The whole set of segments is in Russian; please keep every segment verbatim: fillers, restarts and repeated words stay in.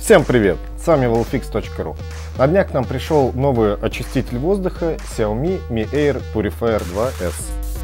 Всем привет! С вами волфикс точка ру. На днях к нам пришел новый очиститель воздуха Xiaomi Mi Air Purifier два эс.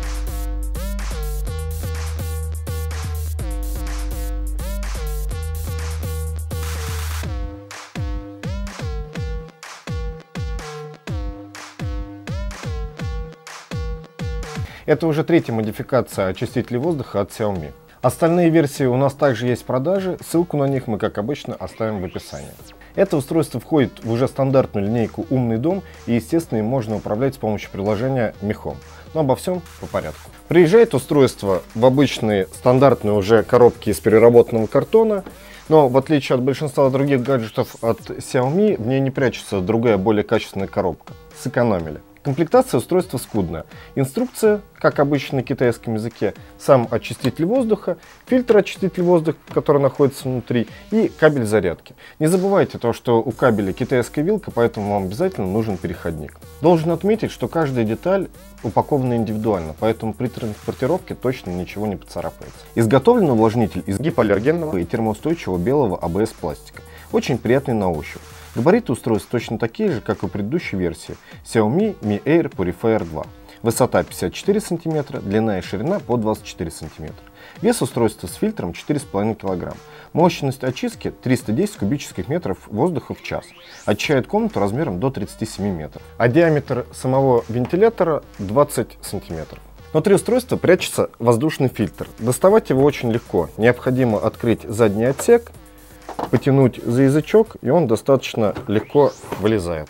Это уже третья модификация очистителя воздуха от Xiaomi. Остальные версии у нас также есть в продаже, ссылку на них мы, как обычно, оставим в описании. Это устройство входит в уже стандартную линейку «Умный дом» и, естественно, им можно управлять с помощью приложения Mi Home. Но обо всем по порядку. Приезжает устройство в обычные стандартные уже коробки из переработанного картона, но в отличие от большинства других гаджетов от Xiaomi, в ней не прячется другая, более качественная коробка. Сэкономили. Комплектация устройства скудная. Инструкция, как обычно на китайском языке, сам очиститель воздуха, фильтр очиститель воздуха, который находится внутри, и кабель зарядки. Не забывайте то, что у кабеля китайская вилка, поэтому вам обязательно нужен переходник. Должен отметить, что каждая деталь упакована индивидуально, поэтому при транспортировке точно ничего не поцарапается. Изготовлен увлажнитель из гипоаллергенного и термоустойчивого белого а бэ эс пластика. Очень приятный на ощупь. Габариты устройства точно такие же, как и у предыдущей версии Xiaomi Mi Air Purifier два. Высота пятьдесят четыре сантиметра, длина и ширина по двадцать четыре сантиметра. Вес устройства с фильтром четыре с половиной килограмма. Мощность очистки триста десять кубических метров воздуха в час. Очищает комнату размером до тридцати семи метров. А диаметр самого вентилятора двадцать сантиметров. Внутри устройства прячется воздушный фильтр. Доставать его очень легко. Необходимо открыть задний отсек, потянуть за язычок, и он достаточно легко вылезает.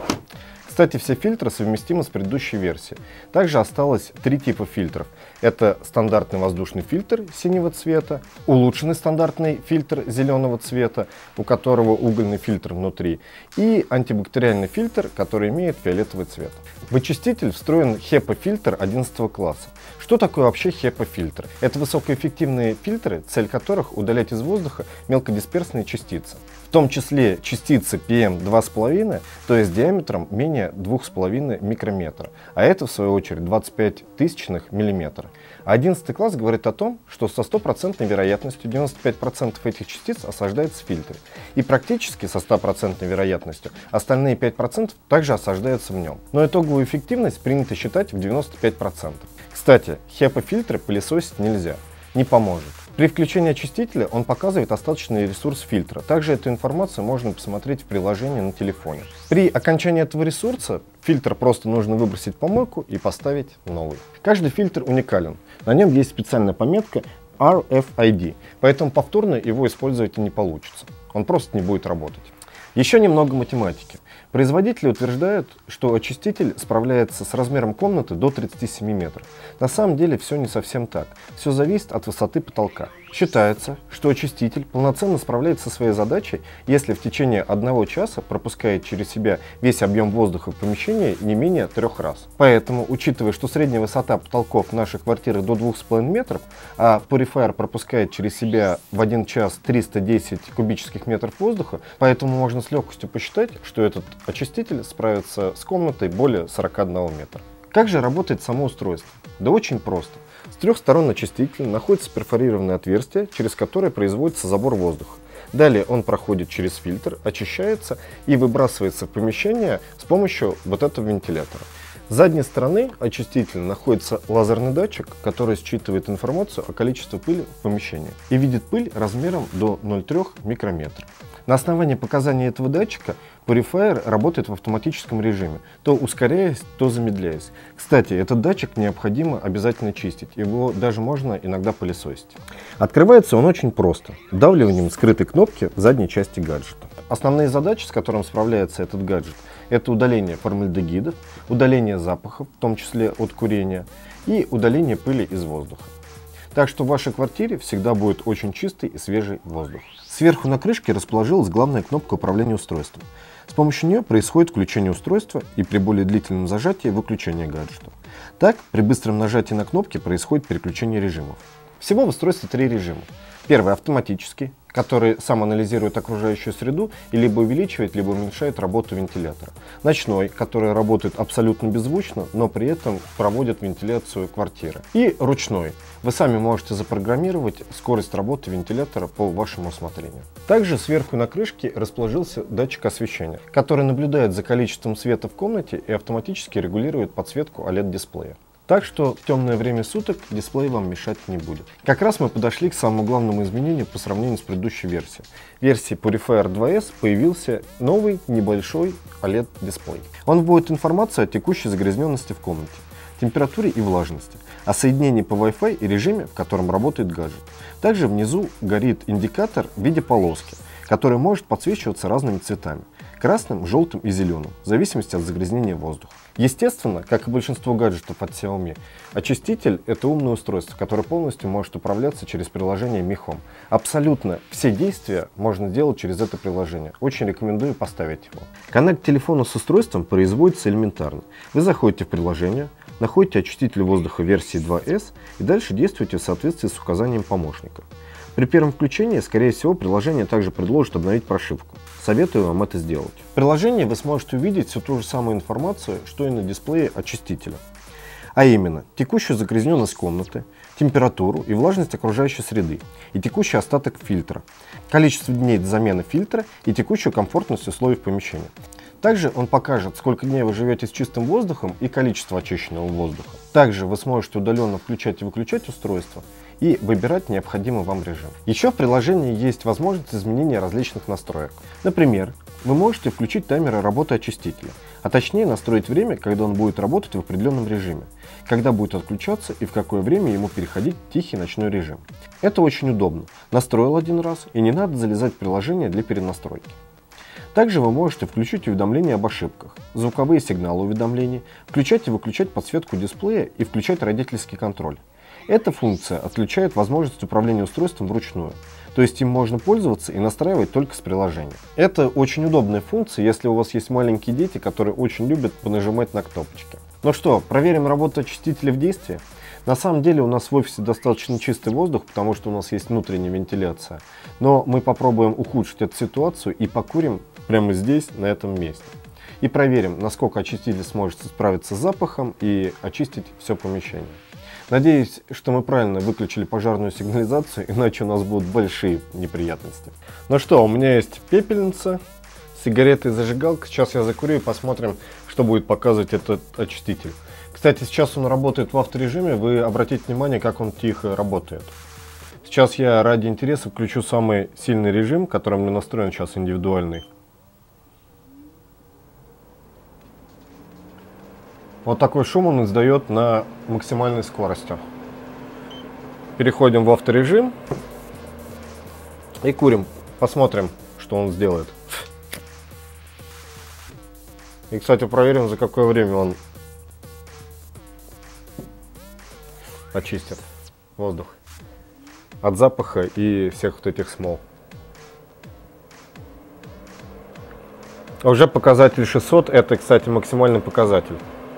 Кстати, все фильтры совместимы с предыдущей версией. Также осталось три типа фильтров. Это стандартный воздушный фильтр синего цвета, улучшенный стандартный фильтр зеленого цвета, у которого угольный фильтр внутри, и антибактериальный фильтр, который имеет фиолетовый цвет. В очиститель встроен хепа-фильтр одиннадцатого класса. Что такое вообще хепа-фильтр? Это высокоэффективные фильтры, цель которых удалять из воздуха мелкодисперсные частицы. В том числе частицы пи эм два с половиной, то есть диаметром менее двух с половиной микрометра, а это в свою очередь двадцать пять тысячных миллиметра. одиннадцатый класс говорит о том, что со стопроцентной вероятностью девяносто пять процентов этих частиц осаждается в фильтре, и практически со стопроцентной вероятностью остальные пять процентов также осаждаются в нем. Но итоговую эффективность принято считать в девяносто пять процентов. Кстати, хепа-фильтры пылесосить нельзя, не поможет. При включении очистителя он показывает остаточный ресурс фильтра. Также эту информацию можно посмотреть в приложении на телефоне. При окончании этого ресурса фильтр просто нужно выбросить в помойку и поставить новый. Каждый фильтр уникален. На нем есть специальная пометка ар эф ай ди, поэтому повторно его использовать не получится. Он просто не будет работать. Еще немного математики. Производители утверждают, что очиститель справляется с размером комнаты до тридцати семи метров. На самом деле все не совсем так. Все зависит от высоты потолка. Считается, что очиститель полноценно справляется со своей задачей, если в течение одного часа пропускает через себя весь объем воздуха в помещении не менее трех раз. Поэтому, учитывая, что средняя высота потолков в наших квартирах до двух с половиной метров, а Purifier пропускает через себя в один час триста десять кубических метров воздуха, поэтому можно с легкостью посчитать, что этот очиститель справится с комнатой более сорока одного метра. Как же работает само устройство? Да очень просто. С трех сторон очистителя находится перфорированное отверстие, через которое производится забор воздуха. Далее он проходит через фильтр, очищается и выбрасывается в помещение с помощью вот этого вентилятора. С задней стороны очистителя находится лазерный датчик, который считывает информацию о количестве пыли в помещении и видит пыль размером до ноль целых три десятых микрометра. На основании показаний этого датчика Purifier работает в автоматическом режиме, то ускоряясь, то замедляясь. Кстати, этот датчик необходимо обязательно чистить, его даже можно иногда пылесосить. Открывается он очень просто, вдавливанием скрытой кнопки в задней части гаджета. Основные задачи, с которыми справляется этот гаджет, это удаление формальдегидов, удаление запахов, в том числе от курения, и удаление пыли из воздуха. Так что в вашей квартире всегда будет очень чистый и свежий воздух. Сверху на крышке расположилась главная кнопка управления устройством. С помощью нее происходит включение устройства и при более длительном зажатии выключение гаджета. Так, при быстром нажатии на кнопки происходит переключение режимов. Всего в устройстве три режима. Первый автоматический, который сам анализирует окружающую среду и либо увеличивает, либо уменьшает работу вентилятора. Ночной, который работает абсолютно беззвучно, но при этом проводит вентиляцию квартиры. И ручной. Вы сами можете запрограммировать скорость работы вентилятора по вашему усмотрению. Также сверху на крышке расположился датчик освещения, который наблюдает за количеством света в комнате и автоматически регулирует подсветку о лед-дисплея. Так что в темное время суток дисплей вам мешать не будет. Как раз мы подошли к самому главному изменению по сравнению с предыдущей версией. В версии Purifier два эс появился новый небольшой о лед-дисплей. Он вводит информацию о текущей загрязненности в комнате, температуре и влажности, о соединении по Wi-Fi и режиме, в котором работает гаджет. Также внизу горит индикатор в виде полоски, который может подсвечиваться разными цветами – красным, желтым и зеленым, в зависимости от загрязнения воздуха. Естественно, как и большинство гаджетов от Xiaomi, очиститель – это умное устройство, которое полностью может управляться через приложение Mi Home. Абсолютно все действия можно делать через это приложение. Очень рекомендую поставить его. Коннект телефона с устройством производится элементарно. Вы заходите в приложение, находите очиститель воздуха версии два эс и дальше действуете в соответствии с указанием помощника. При первом включении, скорее всего, приложение также предложит обновить прошивку. Советую вам это сделать. В приложении вы сможете увидеть всю ту же самую информацию, что и на дисплее очистителя. А именно, текущую загрязненность комнаты, температуру и влажность окружающей среды, и текущий остаток фильтра, количество дней до замены фильтра и текущую комфортность условий в помещении. Также он покажет, сколько дней вы живете с чистым воздухом и количество очищенного воздуха. Также вы сможете удаленно включать и выключать устройство и выбирать необходимый вам режим. Еще в приложении есть возможность изменения различных настроек. Например, вы можете включить таймеры работы очистителя, а точнее настроить время, когда он будет работать в определенном режиме, когда будет отключаться и в какое время ему переходить в тихий ночной режим. Это очень удобно. Настроил один раз и не надо залезать в приложение для перенастройки. Также вы можете включить уведомления об ошибках, звуковые сигналы уведомлений, включать и выключать подсветку дисплея и включать родительский контроль. Эта функция отключает возможность управления устройством вручную, то есть им можно пользоваться и настраивать только с приложения. Это очень удобная функция, если у вас есть маленькие дети, которые очень любят понажимать на кнопочки. Ну что, проверим работу очистителя в действии? На самом деле у нас в офисе достаточно чистый воздух, потому что у нас есть внутренняя вентиляция. Но мы попробуем ухудшить эту ситуацию и покурим прямо здесь, на этом месте. И проверим, насколько очиститель сможет справиться с запахом и очистить все помещение. Надеюсь, что мы правильно выключили пожарную сигнализацию, иначе у нас будут большие неприятности. Ну что, у меня есть пепельница, сигареты и зажигалка. Сейчас я закурю и посмотрим, что будет показывать этот очиститель. Кстати, сейчас он работает в авторежиме, вы обратите внимание, как он тихо работает. Сейчас я ради интереса включу самый сильный режим, который у меня настроен сейчас индивидуальный. Вот такой шум он издает на максимальной скорости. Переходим в авторежим и курим. Посмотрим, что он сделает. И, кстати, проверим, за какое время он очистит воздух от запаха и всех вот этих смол. Уже показатель шестьсот, это, кстати, максимальный показатель.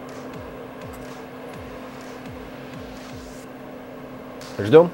Ждем.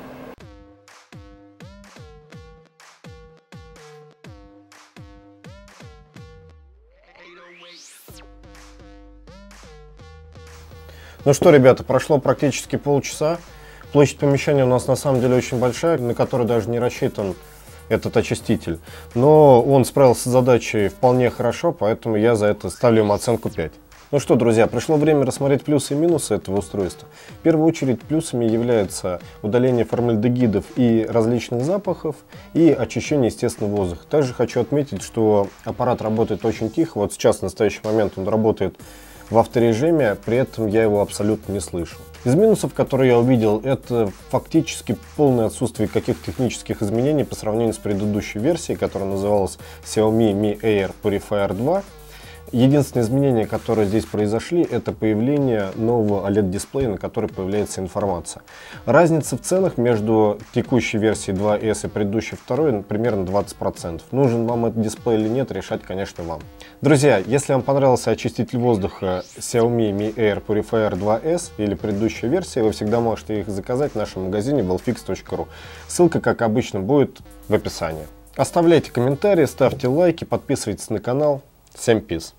Ну что, ребята, прошло практически полчаса. Площадь помещения у нас на самом деле очень большая, на которой даже не рассчитан этот очиститель. Но он справился с задачей вполне хорошо, поэтому я за это ставлю ему оценку пять. Ну что, друзья, пришло время рассмотреть плюсы и минусы этого устройства. В первую очередь плюсами является удаление формальдегидов и различных запахов и очищение естественного воздуха. Также хочу отметить, что аппарат работает очень тихо. Вот сейчас в настоящий момент он работает в авторежиме, при этом я его абсолютно не слышу. Из минусов, которые я увидел, это фактически полное отсутствие каких-то технических изменений по сравнению с предыдущей версией, которая называлась Xiaomi Mi Air Purifier два. Единственное изменение, которое здесь произошли, это появление нового о лед-дисплея, на который появляется информация. Разница в ценах между текущей версией два эс и предыдущей второй примерно двадцать процентов. Нужен вам этот дисплей или нет, решать, конечно, вам. Друзья, если вам понравился очиститель воздуха Xiaomi Mi Air Purifier два эс или предыдущая версия, вы всегда можете их заказать в нашем магазине wellfix точка ру. Ссылка, как обычно, будет в описании. Оставляйте комментарии, ставьте лайки, подписывайтесь на канал. Всем пиз!